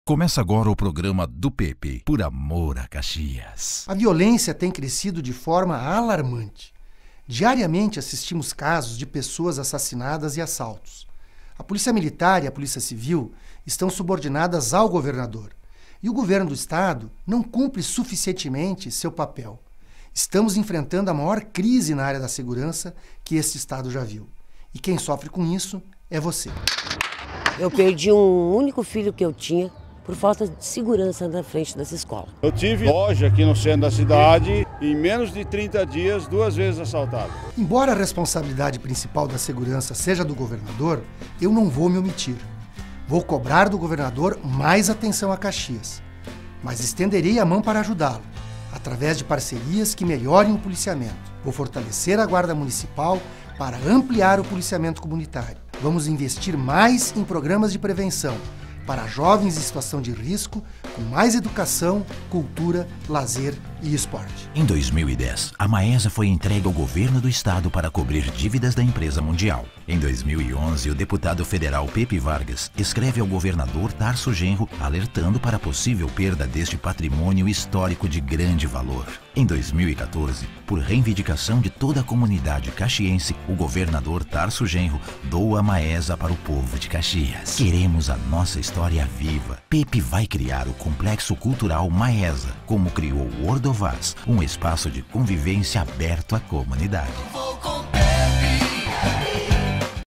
Começa agora o programa do Pepe, por amor a Caxias. A violência tem crescido de forma alarmante. Diariamente assistimos casos de pessoas assassinadas e assaltos. A Polícia Militar e a Polícia Civil estão subordinadas ao governador. E o governo do estado não cumpre suficientemente seu papel. Estamos enfrentando a maior crise na área da segurança que este estado já viu. E quem sofre com isso é você. Eu perdi um único filho que eu tinha por falta de segurança na frente dessa escola. Eu tive loja aqui no centro da cidade e em menos de 30 dias, 2 vezes assaltado. Embora a responsabilidade principal da segurança seja do governador, eu não vou me omitir. Vou cobrar do governador mais atenção a Caxias, mas estenderei a mão para ajudá-lo, através de parcerias que melhorem o policiamento. Vou fortalecer a Guarda Municipal para ampliar o policiamento comunitário. Vamos investir mais em programas de prevenção para jovens em situação de risco, com mais educação, cultura, lazer e esporte. Em 2010, a Maesa foi entregue ao governo do estado para cobrir dívidas da empresa mundial. Em 2011, o deputado federal Pepe Vargas escreve ao governador Tarso Genro alertando para a possível perda deste patrimônio histórico de grande valor. Em 2014, por reivindicação de toda a comunidade caxiense, o governador Tarso Genro doa a Maesa para o povo de Caxias. Queremos a nossa história viva. Pepe vai criar o Complexo Cultural Maesa, como criou o Ordovás, um espaço de convivência aberto à comunidade.